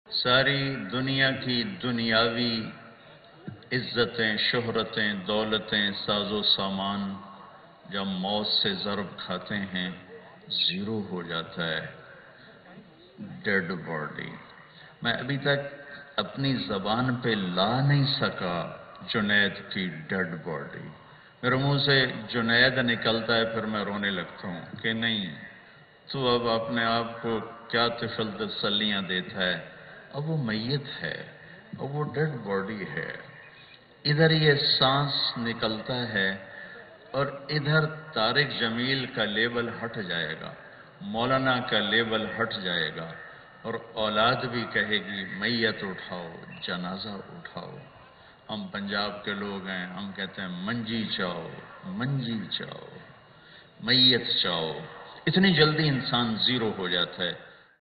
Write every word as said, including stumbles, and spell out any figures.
सारी दुनिया की दुनियावी इज्जतें, शोहरतें, दौलतें, साजो सामान जब मौत से ज़रब खाते हैं ज़ीरो हो जाता है डेड बॉडी। मैं अभी तक अपनी ज़बान पे ला नहीं सका जुनैद की डेड बॉडी। मेरे मुंह से जुनैद निकलता है, फिर मैं रोने लगता हूँ कि नहीं, तो अब अपने आप को क्या तिफल तसल्लियाँ देता है। अब वो मैयत है, अब वो डेड बॉडी है। इधर ये सांस निकलता है और इधर तारिक जमील का लेबल हट जाएगा, मौलाना का लेबल हट जाएगा और औलाद भी कहेगी मैयत उठाओ, जनाजा उठाओ। हम पंजाब के लोग हैं, हम कहते हैं मंजी चाओ, मंजी चाओ, मैयत चाओ। इतनी जल्दी इंसान जीरो हो जाता है।